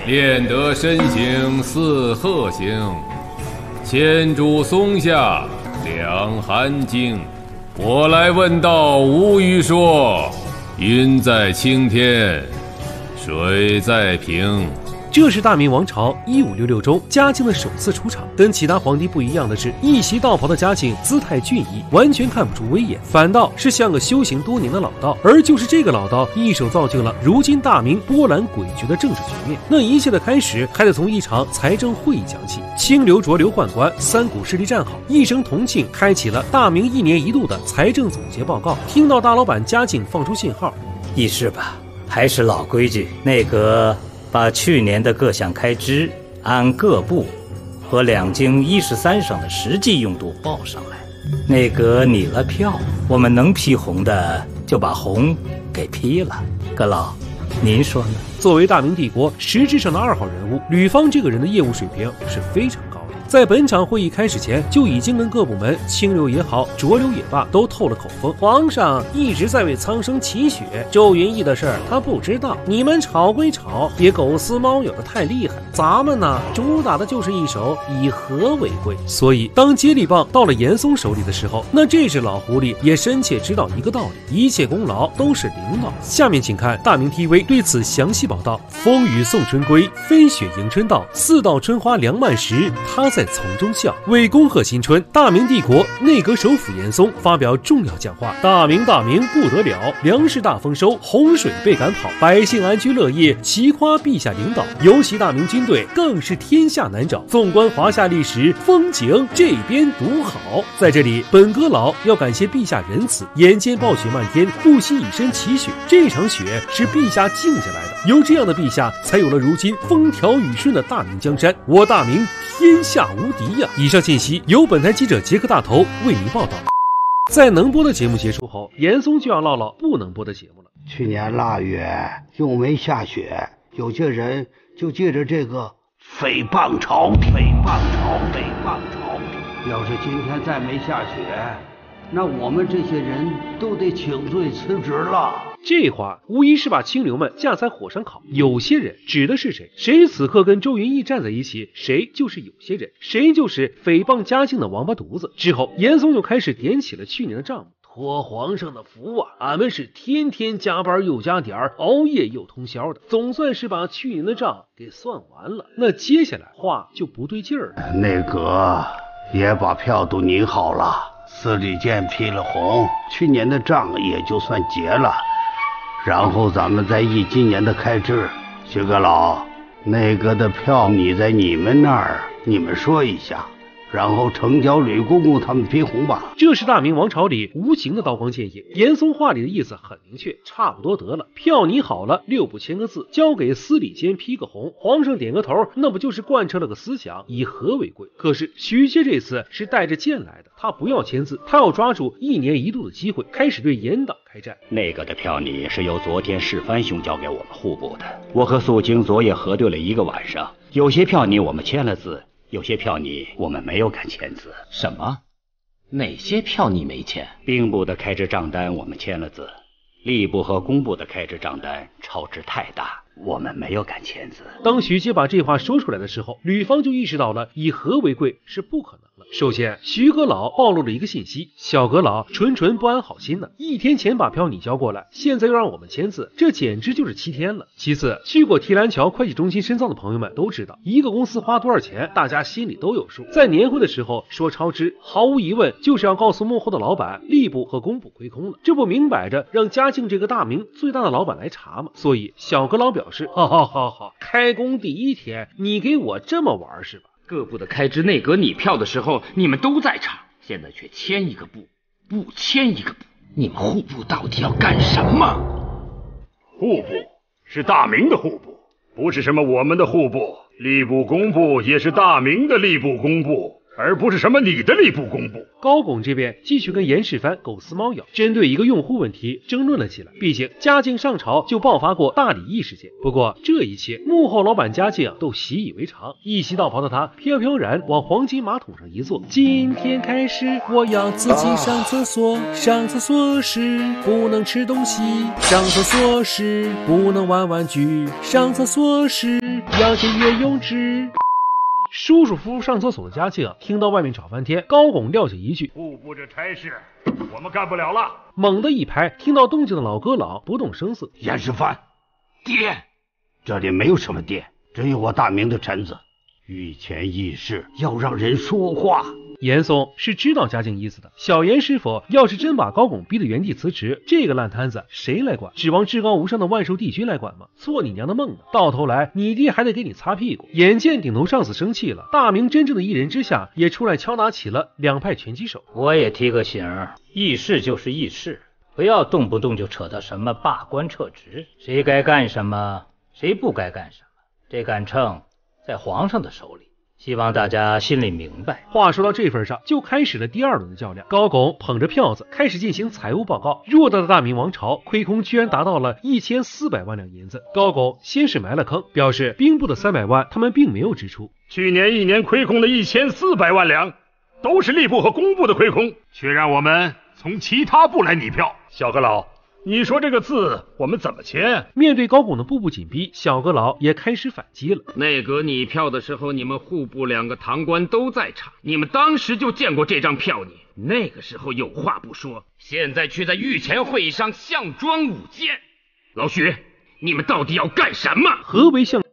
练得身形似鹤形，千株松下两寒经。我来问道无语说，云在青天，水在平。 这是大明王朝1566中嘉靖的首次出场。跟其他皇帝不一样的是，一袭道袍的嘉靖姿态俊逸，完全看不出威严，反倒是像个修行多年的老道。而就是这个老道，一手造就了如今大明波澜诡谲的政治局面。那一切的开始，还得从一场财政会议讲起。清流浊流宦官，三股势力站好，一声同庆，开启了大明1年1度的财政总结报告。听到大老板嘉靖放出信号， 议事吧，还是老规矩，内阁把去年的各项开支按各部和两京13省的实际用度报上来。内阁拟了票，我们能批红的就把红给批了。阁老，您说呢？ 作为大明帝国实质上的2号人物，吕方这个人的业务水平是非常高的。在本场会议开始前，就已经跟各部门清流也好，浊流也罢，都透了口风。皇上一直在为苍生祈雪，周云逸的事儿他不知道。你们吵归吵，别狗撕猫咬的太厉害。咱们呢，主打的就是一手以和为贵。所以，当接力棒到了严嵩手里的时候，那这只老狐狸也深切知道一个道理：一切功劳都是领导。下面请看大明 TV 对此详细报道。风雨送春归，飞雪迎春到。4道春花2万石，他在丛中笑。为恭贺新春，大明帝国内阁首辅严嵩发表重要讲话：大明不得了，粮食大丰收，洪水被赶跑，百姓安居乐业，齐夸陛下领导。尤其大明军队更是天下难找。纵观华夏历史，风景这边独好。在这里，本阁老要感谢陛下仁慈，眼见暴雪漫天，不惜以身祈雪。这场雪是陛下静下来的，有这样的陛下，才有了如今风调雨顺的大明江山。我大明天下无敌呀！以上信息由本台记者杰克大头为您报道。在能播的节目结束后，严嵩就要唠唠不能播的节目了。 去年腊月又没下雪，有些人就借着这个诽谤朝廷。要是今天再没下雪，那我们这些人都得请罪辞职了。 这话无疑是把清流们架在火上烤。有些人指的是谁？谁此刻跟周云逸站在一起，谁就是有些人，谁就是诽谤嘉靖的王八犊子。之后，严嵩就开始点起了去年的账目。托皇上的福啊，俺们是天天加班又加点，熬夜又通宵的，总算是把去年的账给算完了。那接下来话就不对劲儿了。 内阁也把票都拟好了，司礼监批了红，去年的账也就算结了。然后咱们再议今年的开支。薛阁老，内阁的票拟在你们那儿，你们说一下，然后呈交吕公公他们批红吧。 这是大明王朝里无形的刀光剑影。严嵩话里的意思很明确，差不多得了，票拟好了，6部签个字，交给司礼监批个红，皇上点个头，那不就是贯彻了个思想，以和为贵。可是徐阶这次是带着剑来的，他不要签字，他要抓住1年1度的机会，开始对严党开战。 内阁的票拟是由昨天世蕃兄交给我们户部的，我和肃清昨夜核对了1个晚上，有些票拟我们签了字，有些票拟我们没有敢签字。 什么？哪些票你没签？ 兵部的开支账单我们签了字，吏部和工部的开支账单超支太大，我们没有敢签字。 当徐阶把这话说出来的时候，吕方就意识到了以和为贵是不可能了。首先，徐阁老暴露了一个信息：小阁老纯不安好心呢，1天前把票你交过来，现在又让我们签字，这简直就是欺天了。其次，去过提篮桥会计中心深造的朋友们都知道，一个公司花多少钱，大家心里都有数。在年会的时候说超支，毫无疑问就是要告诉幕后的老板，吏部和工部亏空了，这不明摆着让嘉靖这个大明最大的老板来查吗？所以小阁老表示，好，开工第1天，你给我这么玩是吧？ 各部的开支内阁拟票的时候，你们都在场，现在却签一个部，不签一个部，你们户部到底要干什么？ 户部是大明的户部，不是什么我们的户部。吏部工部也是大明的吏部工部， 而不是什么你的吏部公布。 高拱这边继续跟严世蕃狗撕猫咬，针对一个用户问题争论了起来。毕竟嘉靖上朝就爆发过大礼义事件，不过这一切幕后老板嘉靖都习以为常。一袭道袍的他飘飘然往黄金马桶上一坐，今天开始我要自己上厕所，上厕所时不能吃东西，上厕所时不能玩玩具，上厕所时要节约用纸。舒舒服服上厕所的嘉靖听到外面吵翻天，高拱撂下一句：“ 户部这差事我们干不了了。” 猛地一拍，听到动静的老哥老不动声色。 严世蕃， 爹， 这里没有什么爹，只有我大明的臣子。御前议事要让人说话。 严嵩是知道嘉靖意思的，小严师傅要是真把高拱逼得原地辞职，这个烂摊子谁来管？指望至高无上的万寿帝君来管吗？做你娘的梦呢！到头来你爹还得给你擦屁股。眼见顶头上司生气了，大明真正的一人之下也出来敲打起了两派拳击手。 我也提个醒儿，议事就是议事，不要动不动就扯到什么罢官撤职，谁该干什么，谁不该干什么，这杆秤在皇上的手里。希望大家心里明白。 话说到这份上，就开始了第二轮的较量。高拱捧着票子开始进行财务报告。偌大的大明王朝亏空居然达到了1400万两银子。高拱先是埋了坑，表示兵部的300万他们并没有支出。 去年一年亏空了1400万两，都是吏部和工部的亏空，却让我们从其他部来拟票。小阁老，你说这个字我们怎么签？ 面对高拱的步步紧逼，小阁老也开始反击了。 内阁拟票的时候，你们户部2个堂官都在场，你们当时就见过这张票拟，那个时候有话不说，现在却在御前会议上项庄舞剑。老许，你们到底要干什么？ 何为项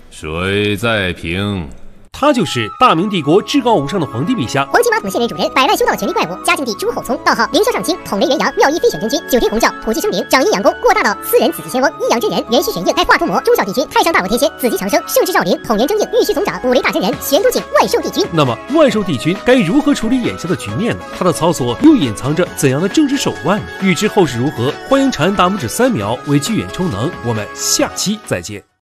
水在平。 他就是大明帝国至高无上的皇帝陛下。 黄金马桶的现任主人，百万修道权力怪物，嘉靖帝朱厚熜，道号凌霄上清，统雷元阳，妙一飞显真君，九天红教，普济生灵，掌阴阳宫，过大道，私人紫极仙翁，一阳真人，元虚玄烨，开化诸魔，忠孝帝君，太上大我天仙，紫极长生，圣智少林，统元正应，玉虚总长，五雷大真人，玄都境，万寿帝君。 那么万寿帝君该如何处理眼下的局面呢？他的操作又隐藏着怎样的政治手腕呢？欲知后事如何，欢迎长按大拇指3秒为剧眼充能。我们下期再见。